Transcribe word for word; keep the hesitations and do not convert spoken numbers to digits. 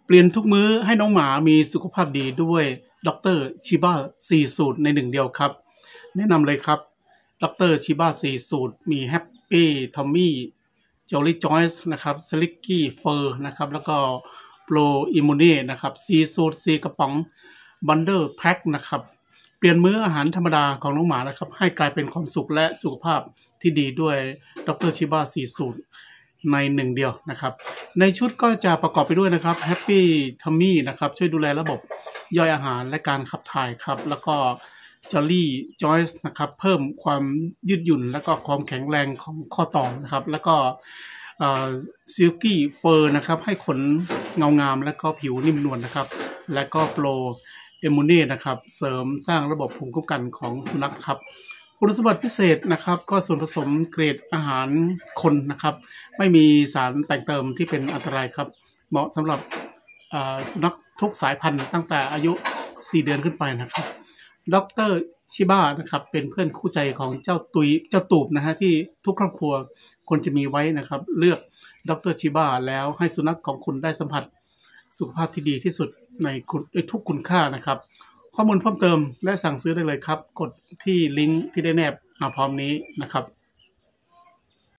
เปลี่ยนทุกมื้อให้น้องหมามีสุขภาพดีด้วยดรชิบะสี่สูตรในหนึ่งเดียวครับแนะนำเลยครับดรชิบะสี่สูตรมีแฮปปี้ทอมมี่จอลลี่จอยส์นะครับสลิกกี้เฟอร์นะครับแล้วก็โปรอิมูเน่นะครับสี่สูตรสี่กระป๋องบันเดอร์แพ็คนะครับเปลี่ยนมื้ออาหารธรรมดาของน้องหมานะครับให้กลายเป็นความสุขและสุขภาพที่ดีด้วยดรชิบะสี่สูตรในหนึ่งเดียวนะครับในชุดก็จะประกอบไปด้วยนะครับแฮปปี้ทัมมี่นะครับช่วยดูแลระบบย่อยอาหารและการขับถ่ายครับแล้วก็จอลลี่จอยส์นะครับเพิ่มความยืดหยุ่นและก็ความแข็งแรงของข้อต่อนะครับแล้วก็ซิลกี้เฟอร์นะครับให้ขนเงางามและก็ผิวนิ่มนวลนะครับและก็โปรเอมูเน่นะครับเสริมสร้างระบบภูมิคุ้มกันของสุนัขครับคุณสมบัติพิเศษนะครับก็ส่วนผสมเกรดอาหารคนนะครับไม่มีสารแต่งเติมที่เป็นอันตรายครับเหมาะสำหรับสุนัขทุกสายพันธุ์ตั้งแต่อายุสี่เดือนขึ้นไปนะครับดรชิบะนะครับเป็นเพื่อนคู่ใจของเจ้าตุยเจ้าตูบนะฮะที่ทุกครอบครัวควรจะมีไว้นะครับเลือกดรชิบะแล้วให้สุนัขของคุณได้สัมผัสสุขภาพที่ดีที่สุดในทุกคุณค่านะครับข้อมูลเพิ่มเติมและสั่งซื้อได้เลยครับกดที่ลิงก์ที่ได้แนบมาพร้อมนี้นะครับ